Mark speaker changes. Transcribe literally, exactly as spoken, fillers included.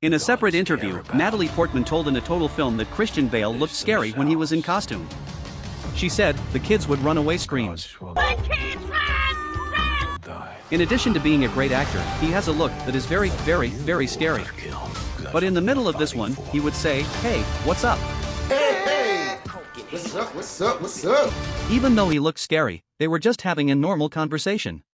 Speaker 1: In a separate interview, Natalie Portman told in a Total film that Christian Bale looked scary when he was in costume. She said, the kids would run away screams. In addition to being a great actor, he has a look that is very, very, very scary. But in the middle of this one, he would say, hey, what's up?
Speaker 2: Hey, hey! What's up, what's up, what's up?
Speaker 1: Even though he looked scary, they were just having a normal conversation.